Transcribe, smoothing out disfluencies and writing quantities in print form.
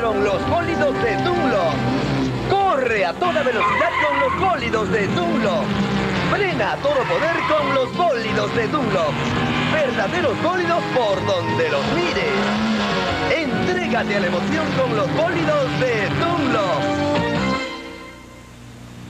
Llegaron los bólidos de Dunlop. Corre a toda velocidad con los bólidos de Dunlop. Frena a todo poder con los bólidos de Dunlop. Verdaderos bólidos por donde los mires. Entrégate a la emoción con los bólidos de Dunlop.